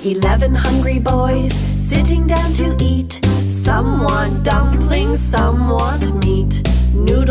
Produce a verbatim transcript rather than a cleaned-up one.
Eleven hungry boys sitting down to eat. Some want dumplings, some want meat. Noodles